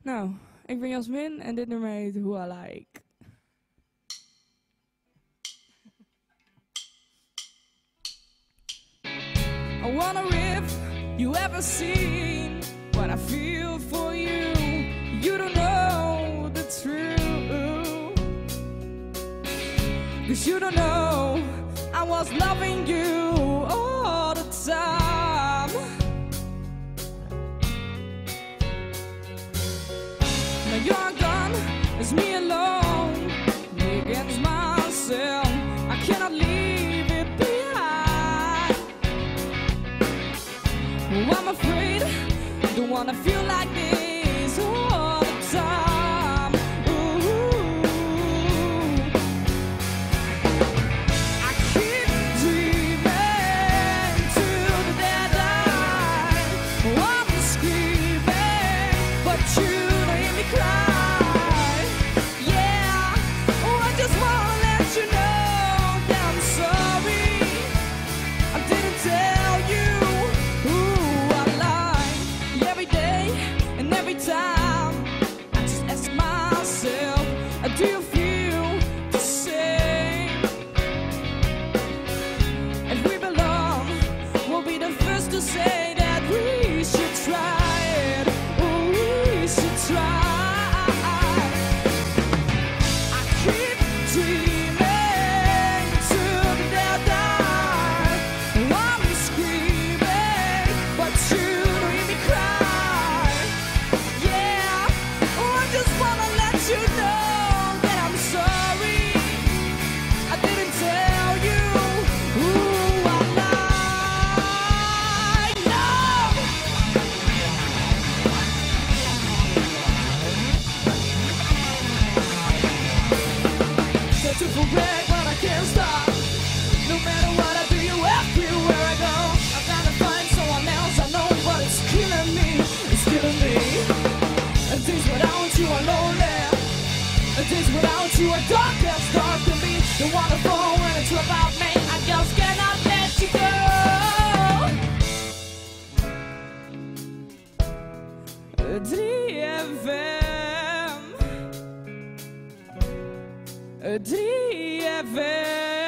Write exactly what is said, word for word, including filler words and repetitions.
Nou, ik ben Jasmin en dit nummer heet Who I Like. I wanna if you ever seen what I feel for you. You don't know the truth, 'cause you don't know I was loving you all the time. Now you're gone, it's me alone, me against myself. I cannot leave it behind. Oh, I'm afraid, don't wanna feel like this all the time. Ooh. I keep dreaming to the dead eye. Oh, I'm screaming, but you don't hear me cry. Yeah, oh, I just wanna let you know that I'm sorry. I didn't tell you who I like. Every day and every time I just ask myself, do you feel the same? If we belong, we'll be the first to say that we should try it. Oh, we should try. I keep dreaming to the dead eye. I'm screaming, but you don't hear me cry. Yeah, oh, I just wanna let you know that I'm sorry. I didn't tell you who I like. No. Searching for break, but I can't stop. No matter what I do, you everywhere I go. I'm trying to find someone else I know, but it's killing me. It's killing me. And things without you are lonely. And things without you are dark as dark to me. Don't wanna fall when it's about me. I just cannot let you go. drie F M drie F M